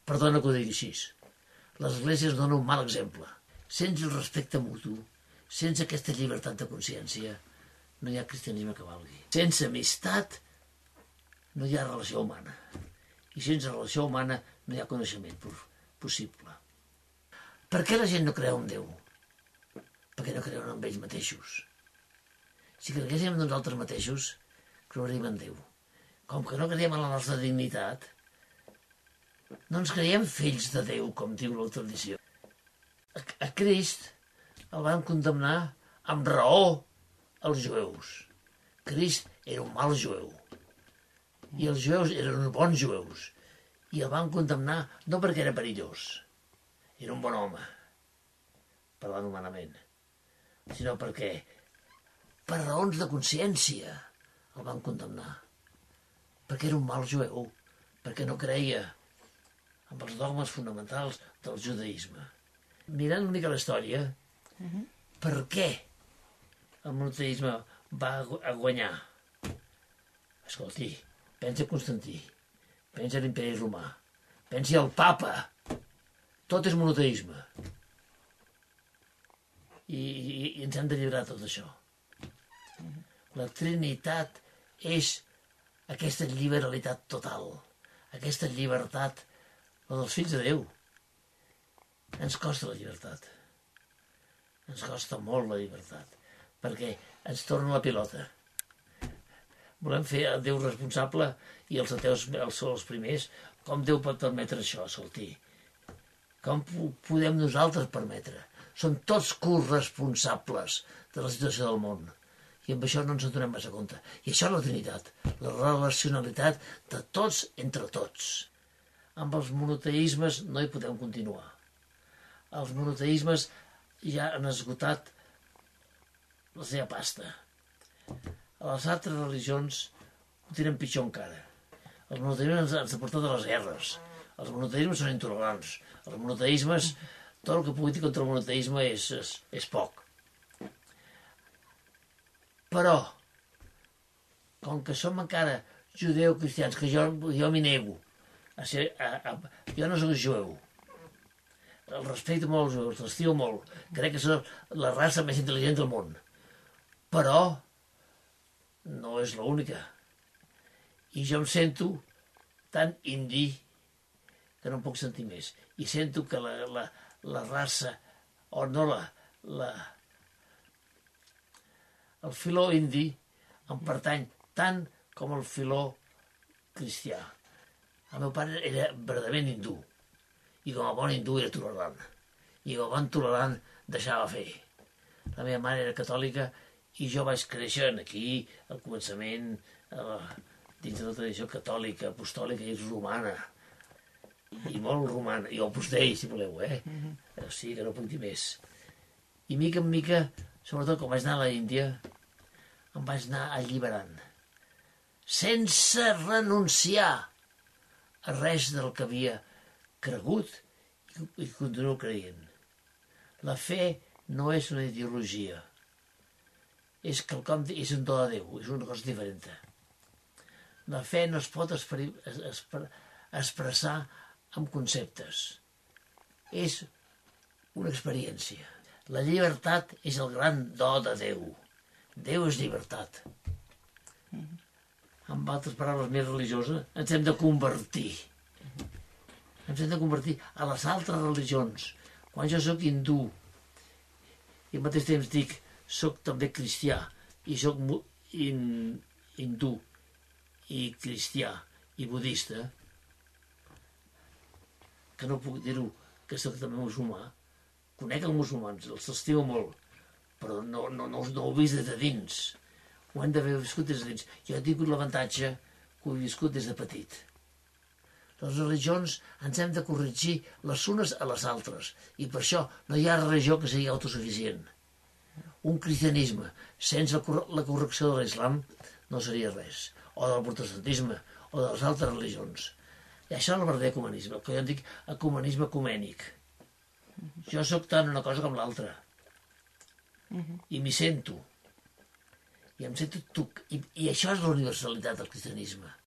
Perdona que ho digui així. L'Església ens dona un mal exemple. Sense el respecte mutu, sense aquesta llibertat de consciència, no hi ha cristianisme que valgui. Sense amistat no hi ha relació humana. I sense relació humana no hi ha coneixement possible. Per què la gent no creu en Déu? Perquè no creuen en ells mateixos. Si creguéssim en nosaltres mateixos, creuríem en Déu. Com que no creiem en la nostra dignitat, no ens creiem fills de Déu, com diu la tradició. A Crist el van condemnar amb raó els jueus. Crist era un mal jueu. I els jueus eren uns bons jueus. I el van condemnar no perquè era perillós, era un bon home, parlant humanament, sinó perquè, per raons de consciència, el van condemnar. Perquè era un mal jueu, perquè no creia en els dogmes fonamentals del judaïsme. Mirant una mica la història, per què el monoteisme va guanyar? Escolti, pensa Constantí, pensa l'imperi romà, pensi al papa, tot és monoteisme. I ens hem de lliurar tot això. La Trinitat és aquesta liberalitat total, aquesta llibertat, la dels fills de Déu. Ens costa la llibertat. Ens costa molt la llibertat, perquè ens torna la pilota. Volem fer a Déu responsable i els ateus són els primers. Com Déu pot permetre això, escolti? Com podem nosaltres permetre? Som tots corresponsables de la situació del món. I amb això no ens en donem massa compte. I això és la Trinitat, la relacionalitat de tots entre tots. Amb els monoteismes no hi podem continuar. Els monoteismes ja han esgotat la seva pasta. A les altres religions ho tenen pitjor encara. Els monoteismes ens han portat a les guerres. Els monoteismes són intolerants. Els monoteismes, tot el que pugui dir contra el monoteisme és poc. Però, com que som encara judeocristians, que jo m'hi nego, jo no soc jueu, el respecto molt als jueus, l'estimo molt, crec que són la raça més intel·ligent del món, però no és l'única. I jo em sento tan indi que no em puc sentir més. I sento que la raça, o no el filó indi em pertany tant com el filó cristià. El meu pare era verdaderament hindú, i com a bon hindú era tolerant, i com a bon tolerant deixava fer. La meva mare era catòlica i jo vaig créixer aquí, al començament, dins de la tradició catòlica, apostòlica i romana, i molt romana, i Opus Dei, si voleu, O sigui que no puc dir més. I mica en mica, sobretot quan vaig anar a l'Índia, em vaig anar alliberant, sense renunciar a res del que havia cregut i continuo creient. La fe no és una ideologia, és un do de Déu, és una cosa diferent. La fe no es pot expressar amb conceptes, és una experiència. La llibertat és el gran do de Déu. Déu és llibertat. Amb altres paraules més religioses, ens hem de convertir. Ens hem de convertir a les altres religions. Quan jo sóc hindú i al mateix temps dic sóc també cristià i sóc hindú i cristià i budista, que no puc dir-ho que sóc també musulmà, conec els musulmans, els estimo molt, però no ho he vist des de dins. Ho hem d'haver viscut des de dins. Jo he tingut l'avantatge que ho he viscut des de petit. Les religions ens hem de corregir les unes a les altres, i per això no hi ha religió que sigui autosuficient. Un cristianisme sense la correcció de l'islam no seria res, o del protestantisme, o de les altres religions. I això és el verdader ecumenisme, el que jo en dic ecumenisme ecumènic. Jo sóc tant una cosa com l'altra. I m'hi sento. I això és la universalitat del cristianisme.